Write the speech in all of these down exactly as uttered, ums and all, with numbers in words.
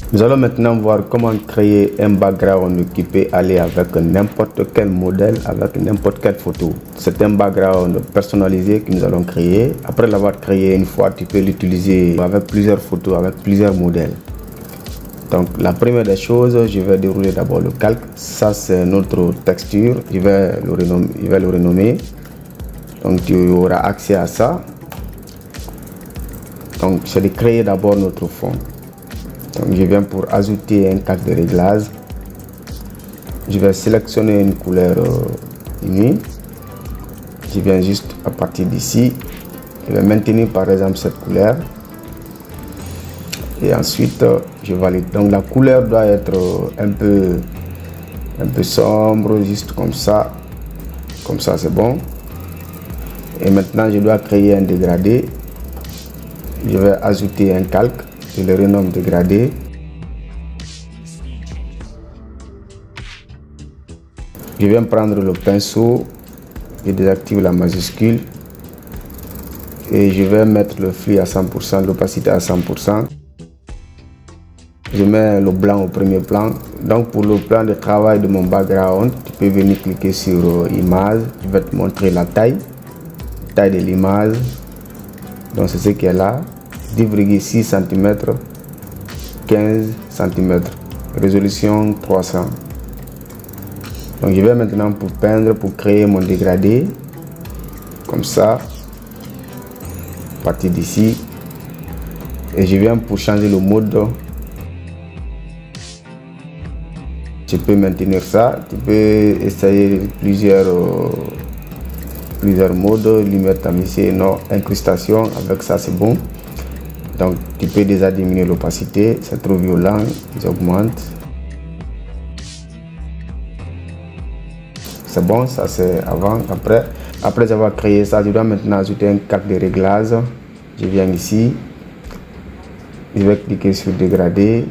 Nous allons maintenant voir comment créer un background qui peut aller avec n'importe quel modèle, avec n'importe quelle photo. C'est un background personnalisé que nous allons créer. Après l'avoir créé une fois, tu peux l'utiliser avec plusieurs photos, avec plusieurs modèles. Donc la première des choses, je vais dérouler d'abord le calque. Ça c'est notre texture, je vais le renommer, je vais le renommer. Donc tu auras accès à ça. Donc c'est de créer d'abord notre fond. Donc je viens pour ajouter un calque de réglage. Je vais sélectionner une couleur euh, unie. Je viens juste à partir d'ici. Je vais maintenir par exemple cette couleur. Et ensuite je valide. Donc la couleur doit être un peu un peu sombre, juste comme ça. Comme ça c'est bon. Et maintenant je dois créer un dégradé. Je vais ajouter un calque. Je le renomme dégradé. Je viens prendre le pinceau. Je désactive la majuscule. Et je vais mettre le flux à cent pour cent, l'opacité à cent pour cent. Je mets le blanc au premier plan. Donc pour le plan de travail de mon background, tu peux venir cliquer sur euh, image. Je vais te montrer la taille. Taille de l'image. Donc c'est ce qui est là. dix virgule six centimètres, quinze centimètres, résolution trois cents. Donc je vais maintenant pour peindre, pour créer mon dégradé, comme ça, à partir d'ici, et je viens pour changer le mode. Tu peux maintenir ça, tu peux essayer plusieurs, euh, plusieurs modes, lumière tamisée, non, incrustation, avec ça c'est bon. Donc tu peux déjà diminuer l'opacité, c'est trop violent, j'augmente. C'est bon, ça c'est avant, après. Après avoir créé ça, je dois maintenant ajouter un calque de réglage. Je viens ici, je vais cliquer sur dégradé.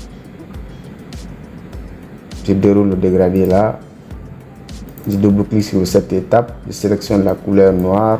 Je déroule le dégradé là. Je double-clique sur cette étape, je sélectionne la couleur noire.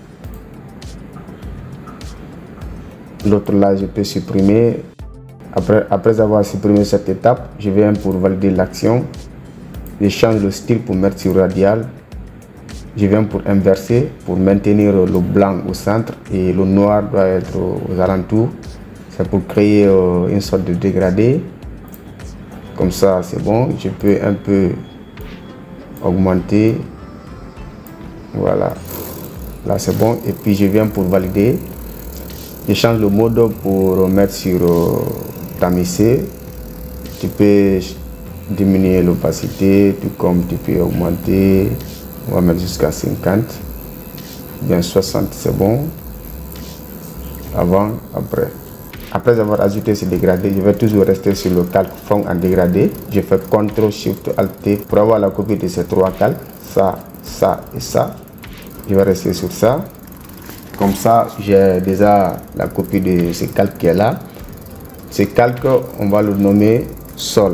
L'autre là, je peux supprimer. Après, après avoir supprimé cette étape, je viens pour valider l'action. Je change le style pour mettre sur radial. Je viens pour inverser, pour maintenir le blanc au centre et le noir doit être aux alentours. C'est pour créer euh, une sorte de dégradé. Comme ça, c'est bon. Je peux un peu augmenter. Voilà. Là, c'est bon. Et puis, je viens pour valider. Je change le mode pour mettre sur euh, tamisser. Tu peux diminuer l'opacité, tout comme tu peux augmenter. On va mettre jusqu'à cinquante. Bien soixante, c'est bon. Avant, après. Après avoir ajouté ce dégradé, je vais toujours rester sur le calque fond en dégradé. Je fais contrôle shift alt T pour avoir la copie de ces trois calques. Ça, ça et ça. Je vais rester sur ça. Comme ça, j'ai déjà la copie de ce calque qui est là. Ce calque, on va le nommer sol.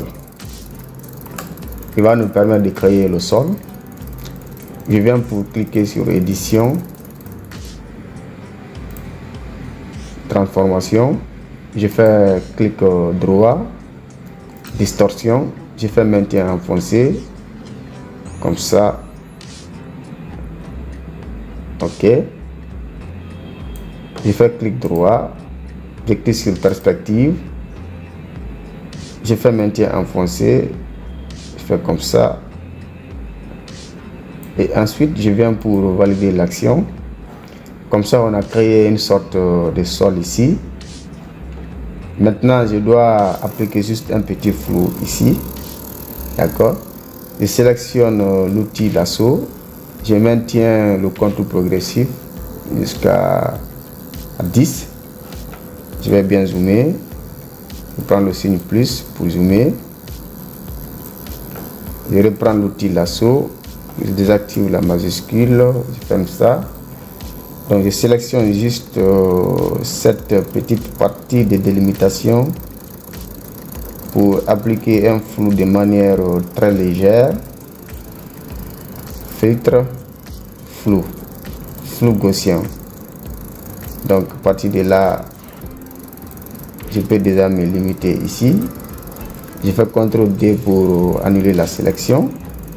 Il va nous permettre de créer le sol. Je viens pour cliquer sur édition, transformation. Je fais clic droit, distorsion. Je fais maintien enfoncé. Comme ça. OK. Je fais clic droit, je clique sur perspective, je fais maintien enfoncé, je fais comme ça. Et ensuite, je viens pour valider l'action. Comme ça, on a créé une sorte de sol ici. Maintenant, je dois appliquer juste un petit flou ici. D'accord? Je sélectionne l'outil lasso. Je maintiens le contour progressif jusqu'à dix. Je vais bien zoomer. Je prends le signe plus pour zoomer. Je reprends l'outil lasso. Je désactive la majuscule. Je ferme ça. Donc je sélectionne juste euh, cette petite partie de délimitation pour appliquer un flou de manière euh, très légère. Filtre, flou, flou gaussien. Donc à partir de là, je peux déjà me limiter ici. Je fais contrôle D pour annuler la sélection.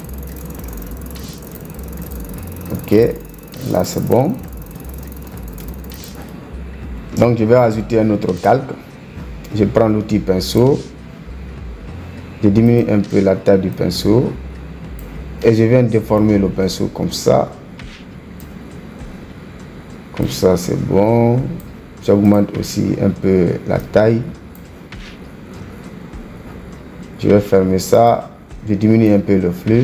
Ok, là c'est bon. Donc je vais ajouter un autre calque. Je prends l'outil pinceau. Je diminue un peu la taille du pinceau. Et je viens déformer le pinceau comme ça. Comme ça c'est bon. J'augmente aussi un peu la taille. Je vais fermer ça. Je diminue un peu le flux.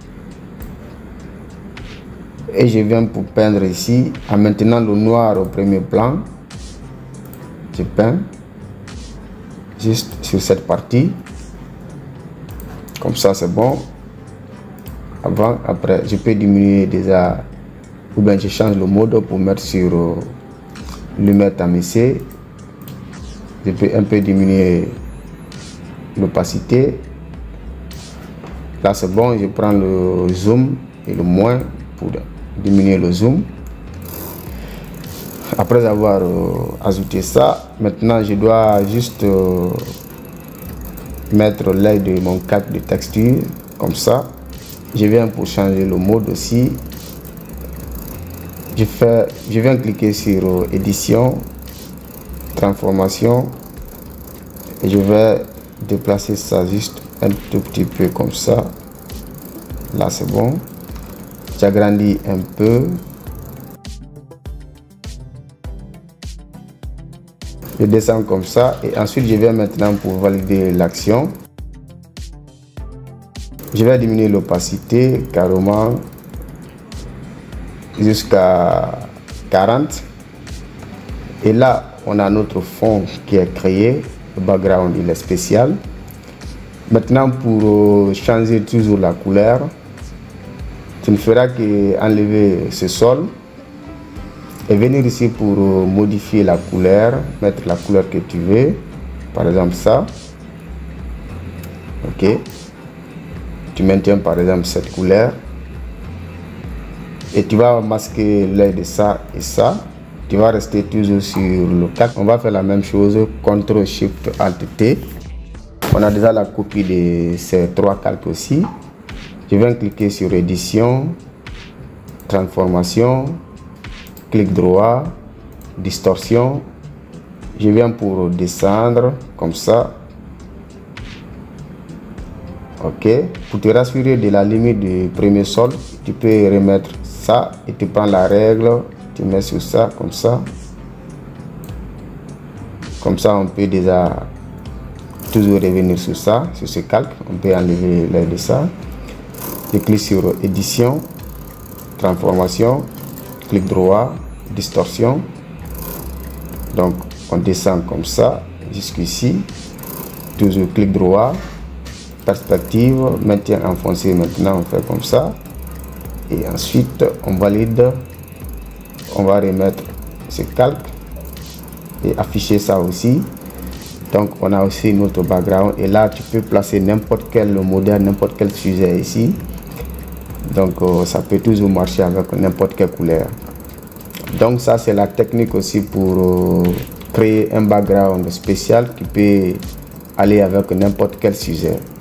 Et je viens pour peindre ici en maintenant le noir au premier plan. Je peins juste sur cette partie. Comme ça c'est bon. Avant, après, je peux diminuer déjà, ou bien je change le mode pour mettre sur euh, lumière tamisée. Je peux un peu diminuer l'opacité. Là c'est bon, je prends le zoom et le moins pour diminuer le zoom. Après avoir euh, ajouté ça, maintenant je dois juste euh, mettre l'œil de mon calque de texture comme ça. Je viens pour changer le mode aussi. Je, fais, je viens cliquer sur euh, édition, transformation et je vais déplacer ça juste un tout petit peu comme ça. Là c'est bon. J'agrandis un peu. Je descends comme ça et ensuite je viens maintenant pour valider l'action. Je vais diminuer l'opacité carrément jusqu'à quarante. Et là, on a notre fond qui est créé. Le background, il est spécial. Maintenant, pour changer toujours la couleur, tu ne feras qu'enlever ce sol et venir ici pour modifier la couleur, mettre la couleur que tu veux, par exemple ça. Ok, tu maintiens par exemple cette couleur et tu vas masquer l'œil de ça et ça. Tu vas rester toujours sur le calque. On va faire la même chose, contrôle shift alt T. On a déjà la copie de ces trois calques aussi. Je viens cliquer sur édition, transformation, clic droit, distorsion. Je viens pour descendre comme ça. Ok, pour te rassurer de la limite du premier sol, tu peux remettre ça et tu prends la règle, tu mets sur ça comme ça. Comme ça on peut déjà toujours revenir sur ça, sur ce calque. On peut enlever l'œil de ça. Je clique sur édition, transformation, clic droit, distorsion. Donc on descend comme ça jusqu'ici. Toujours clic droit, perspective, maintien enfoncé. Maintenant on fait comme ça et ensuite on valide. On va remettre ce calque et afficher ça aussi. Donc on a aussi notre background et là tu peux placer n'importe quel modèle, n'importe quel sujet ici. Donc euh, ça peut toujours marcher avec n'importe quelle couleur. Donc ça c'est la technique aussi pour euh, créer un background spécial qui peut aller avec n'importe quel sujet.